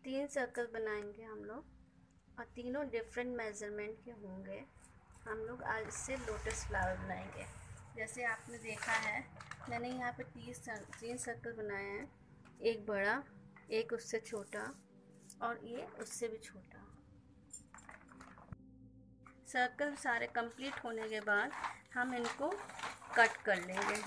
3 circle बनाएंगे हम लोग और तीनों डिफरेंट मेज़रमेंट के होंगे। हम लोग आज इससे लोटस फ्लावर बनाएंगे। जैसे आपने देखा है मैंने यहाँ पे 3 सर्कल बनाए हैं, एक बड़ा, एक उससे छोटा और ये उससे भी छोटा। सर्कल सारे कंप्लीट होने के बाद हम इनको कट कर लेंगे।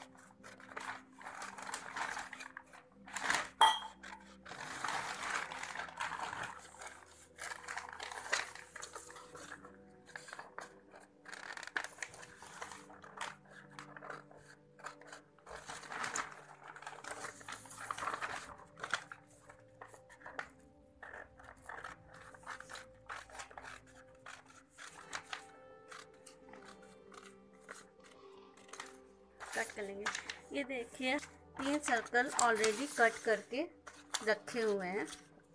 कट कर लेंगे। ये देखिए 3 सर्कल ऑलरेडी कट करके रखे हुए हैं।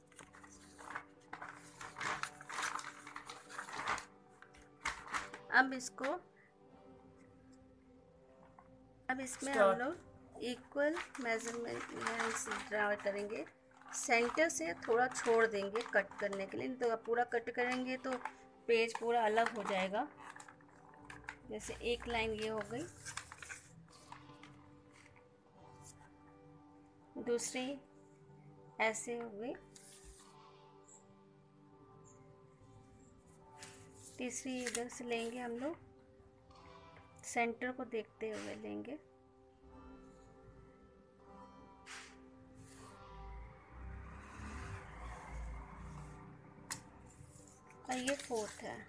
अब इसमें हम लोग इक्वल मेजरमेंट ड्रा करेंगे। सेंटर से थोड़ा छोड़ देंगे कट करने के लिए, नहीं तो पूरा कट करेंगे तो पेज पूरा अलग हो जाएगा। जैसे एक लाइन ये हो गई, दूसरी ऐसे हो गई, तीसरी इधर से लेंगे हम लोग, सेंटर को देखते हुए लेंगे। और ये 4th है।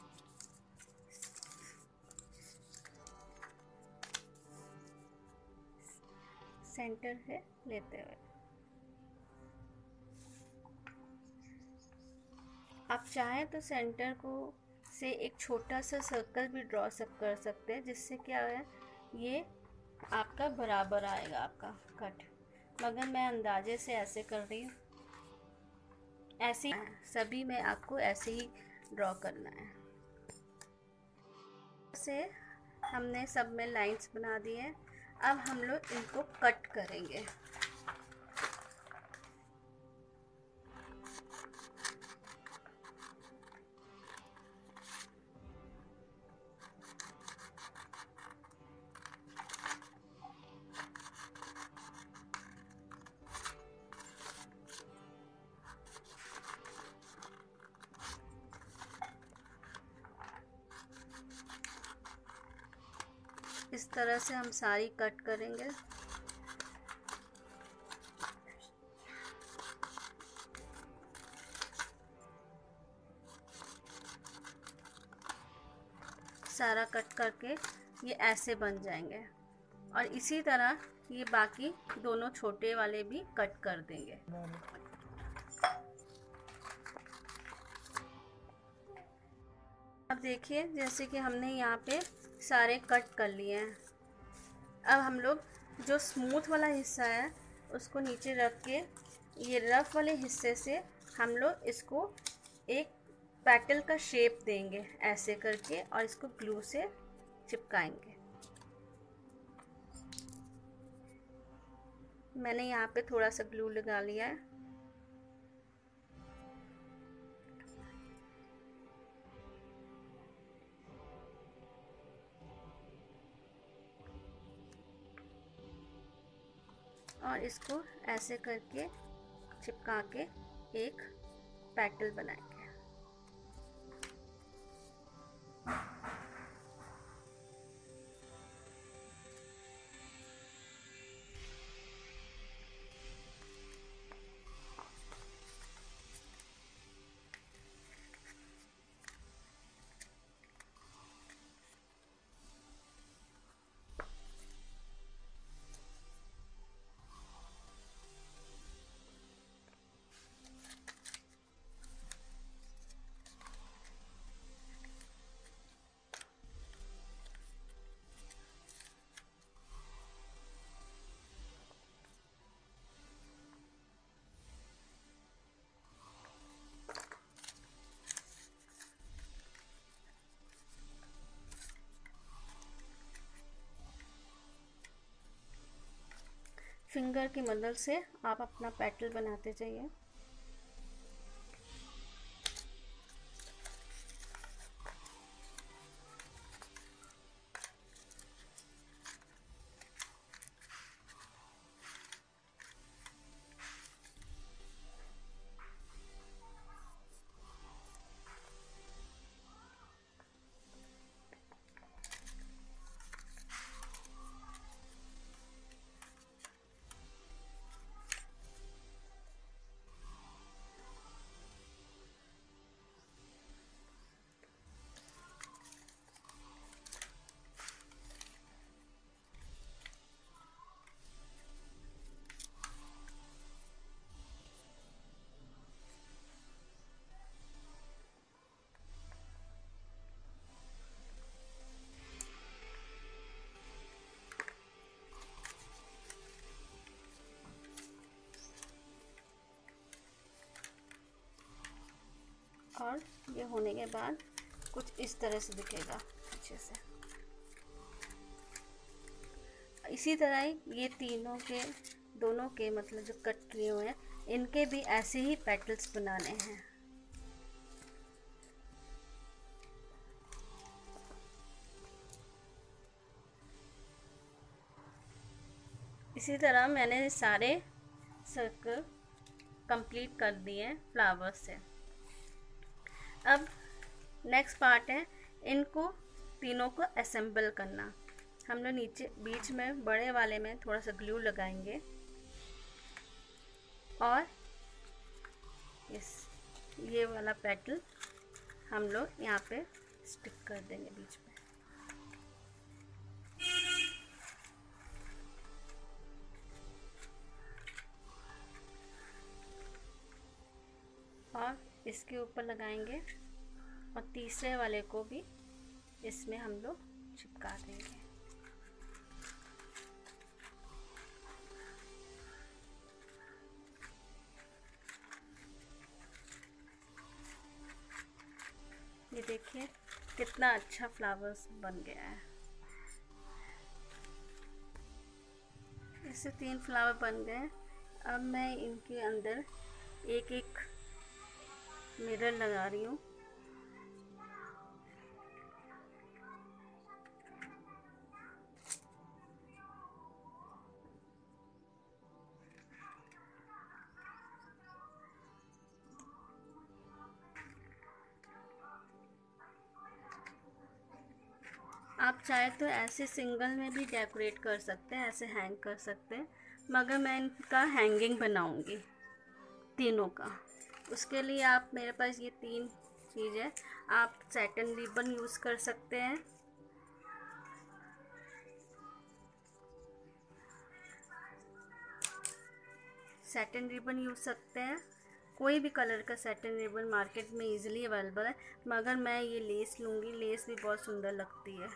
सेंटर से लेते हुए आप चाहें तो सेंटर को से एक छोटा सा सर्कल भी ड्रॉ कर सकते हैं, जिससे क्या है ये आपका बराबर आएगा आपका कट। मगर मैं अंदाजे से ऐसे कर रही हूँ, ऐसे ही सभी में आपको ऐसे ही ड्रॉ करना है। से हमने सब में लाइंस बना दी हैं। अब हम लोग इनको कट करेंगे। इस तरह से हम सारी कट करेंगे। सारा कट करके ये ऐसे बन जाएंगे और इसी तरह ये बाकी दोनों छोटे वाले भी कट कर देंगे। अब देखिए जैसे कि हमने यहाँ पे सारे कट कर लिए हैं। अब हम लोग जो स्मूथ वाला हिस्सा है उसको नीचे रख के ये रफ वाले हिस्से से हम लोग इसको एक पेटल का शेप देंगे ऐसे करके और इसको ग्लू से चिपकाएंगे। मैंने यहाँ पे थोड़ा सा ग्लू लगा लिया है। और इसको ऐसे करके चिपका के एक पेटल बनाएंगे। फिंगर की मदद से आप अपना पेटल बनाते जाइए। और ये होने के बाद कुछ इस तरह से दिखेगा अच्छे से। इसी तरह ही ये दोनों के मतलब जो कट किए हुए हैं इनके भी ऐसे ही पेटल्स बनाने हैं। इसी तरह मैंने सारे सर्कल कंप्लीट कर दिए हैं फ्लावर्स से। अब नेक्स्ट पार्ट है इनको तीनों को असेंबल करना। हम लोग नीचे बीच में बड़े वाले में थोड़ा सा ग्लू लगाएंगे और ये वाला पेटल हम लोग यहाँ पे स्टिक कर देंगे बीच में। और इसके ऊपर लगाएंगे और तीसरे वाले को भी इसमें हम लोग चिपका देंगे। ये देखिए कितना अच्छा फ्लावर्स बन गया है। इससे 3 फ्लावर बन गए। अब मैं इनके अंदर एक एक मिरर लगा रही हूँ। आप चाहे तो ऐसे सिंगल में भी डेकोरेट कर सकते हैं, ऐसे हैंग कर सकते हैं, मगर मैं इनका हैंगिंग बनाऊंगी तीनों का। उसके लिए आप मेरे पास ये 3 चीज़ है। आप सैटिन रिबन यूज़ कर सकते हैं, सैटिन रिबन यूज़ सकते हैं। कोई भी कलर का सैटिन रिबन मार्केट में इजीली अवेलेबल है, मगर मैं ये लेस लूँगी। लेस भी बहुत सुंदर लगती है।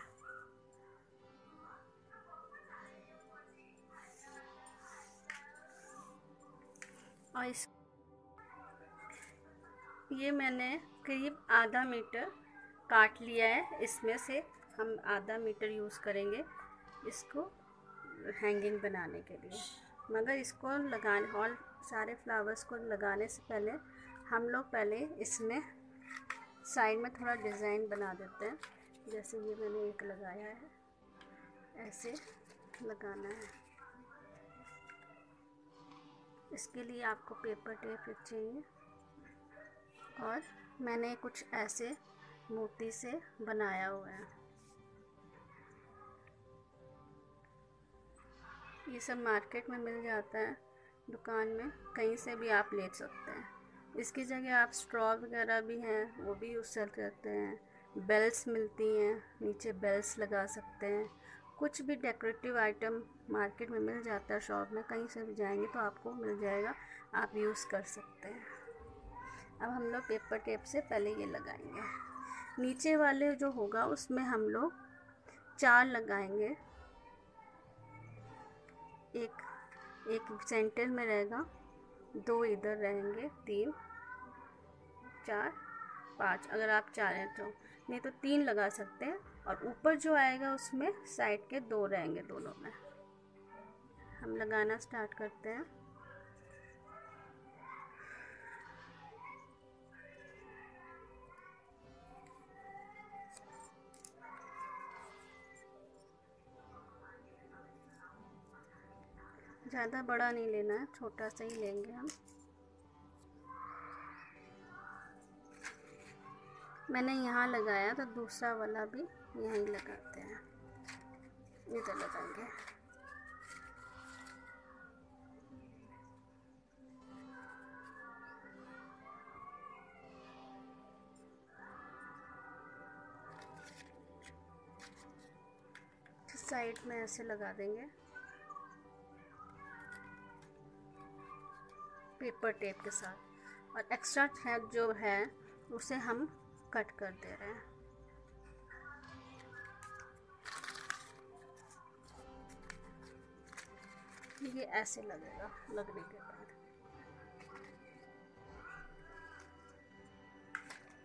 और ये मैंने करीब आधा मीटर काट लिया है। इसमें से हम आधा मीटर यूज़ करेंगे इसको हैंगिंग बनाने के लिए। मगर इसको लगाने और सारे फ्लावर्स को लगाने से पहले हम लोग पहले इसमें साइड में थोड़ा डिज़ाइन बना देते हैं। जैसे ये मैंने एक लगाया है, ऐसे लगाना है। इसके लिए आपको पेपर टेप चाहिए और मैंने कुछ ऐसे मोती से बनाया हुआ है। ये सब मार्केट में मिल जाता है, दुकान में कहीं से भी आप ले सकते हैं। इसकी जगह आप स्ट्रॉ वगैरह भी हैं वो भी यूज़ करते हैं। बेल्स मिलती हैं, नीचे बेल्स लगा सकते हैं। कुछ भी डेकोरेटिव आइटम मार्केट में मिल जाता है, शॉप में कहीं से भी जाएंगे तो आपको मिल जाएगा, आप यूज़ कर सकते हैं। अब हम लोग पेपर टेप से पहले ये लगाएंगे। नीचे वाले जो होगा उसमें हम लोग 4 लगाएंगे। एक सेंटर में रहेगा, 2 इधर रहेंगे, 3 4 5 अगर आप चाहें तो, नहीं तो 3 लगा सकते हैं। और ऊपर जो आएगा उसमें साइड के 2 रहेंगे, दोनों में। हम लगाना स्टार्ट करते हैं। ज़्यादा बड़ा नहीं लेना है, छोटा सा ही लेंगे हम। मैंने यहाँ लगाया तो दूसरा वाला भी यहीं लगाते हैं, इधर लगाएंगे। साइड में ऐसे लगा देंगे पेपर टेप के साथ। और एक्स्ट्रा थ्रेड जो है उसे हम कट कर दे रहे हैं। ये ऐसे लगेगा लगने के बाद।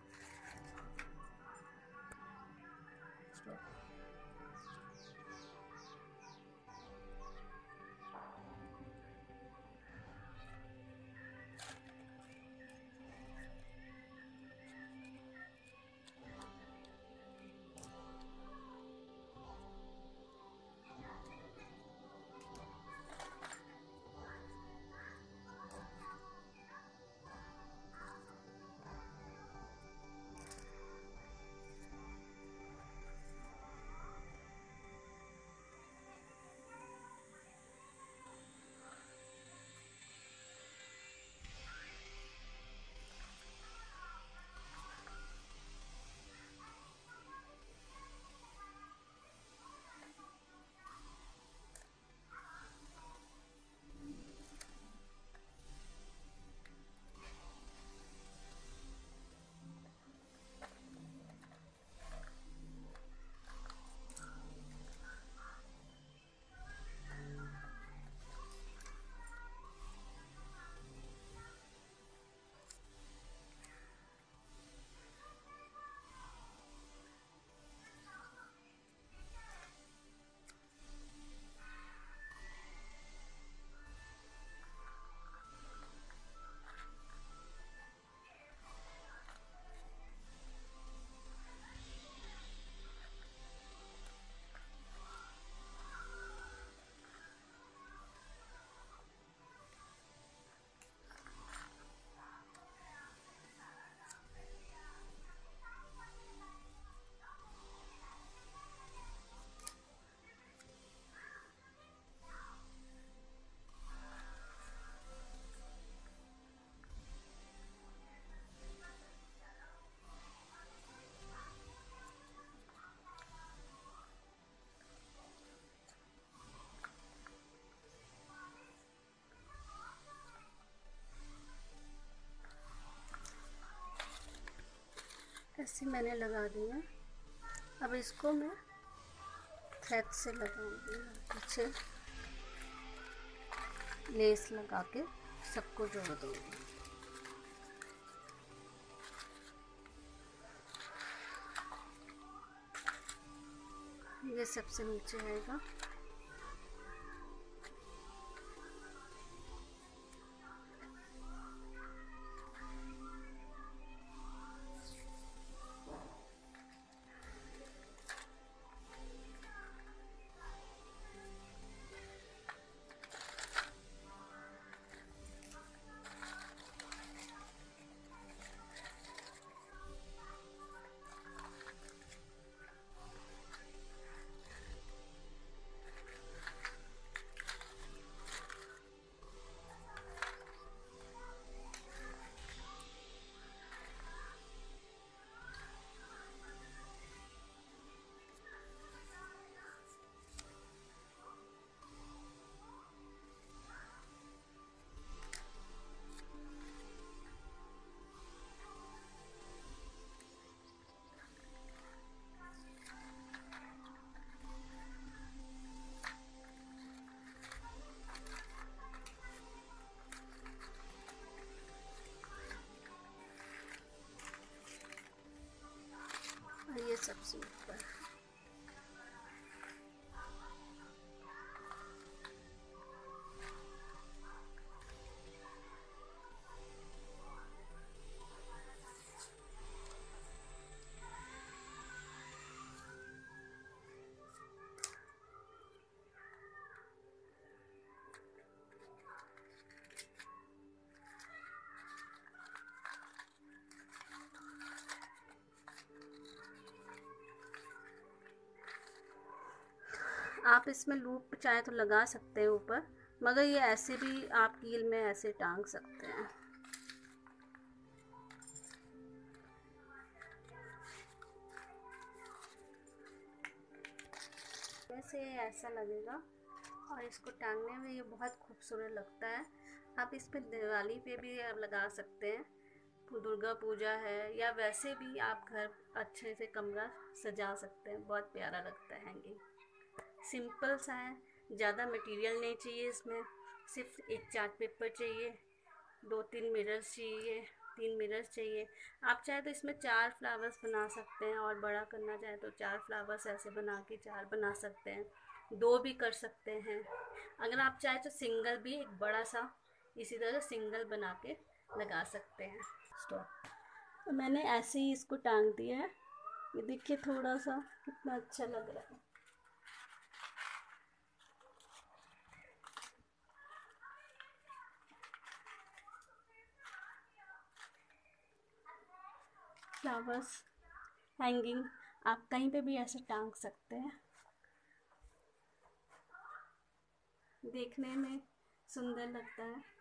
ऐसे मैंने लगा दिया। अब इसको मैं थ्रेड से लगाऊंगी, पीछे लेस लगा के सबको जोड़ दूंगी। ये सबसे नीचे आएगा। और ये सबसे ऊपर। आप इसमें लूप चाहे तो लगा सकते हैं ऊपर, मगर ये ऐसे भी आप कील में ऐसे टांग सकते हैं। वैसे ऐसा लगेगा और इसको टांगने में ये बहुत खूबसूरत लगता है। आप इस पे दिवाली पे भी लगा सकते हैं, दुर्गा पूजा है, या वैसे भी आप घर अच्छे से कमरा सजा सकते हैं। बहुत प्यारा लगता है हैंगिंग। सिंपल सा है, ज़्यादा मटेरियल नहीं चाहिए इसमें। सिर्फ एक चार्ट पेपर चाहिए, 2-3 मिरर्स चाहिए, 3 मिरर्स चाहिए। आप चाहे तो इसमें 4 फ्लावर्स बना सकते हैं, और बड़ा करना चाहे तो 4 फ्लावर्स ऐसे बना के 4 बना सकते हैं, 2 भी कर सकते हैं। अगर आप चाहे तो सिंगल भी एक बड़ा सा इसी तरह सिंगल बना के लगा सकते हैं। स्टॉप। मैंने ऐसे ही इसको टांग दिया है। ये देखिए थोड़ा सा कितना अच्छा लग रहा है। फ्लावर्स हैंगिंग आप कहीं पे भी ऐसे टांग सकते हैं, देखने में सुंदर लगता है।